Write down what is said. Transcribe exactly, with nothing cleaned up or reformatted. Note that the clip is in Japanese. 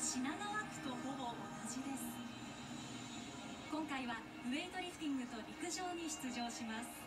品川区とほぼ同じです。今回はウェイトリフティングと陸上に出場します。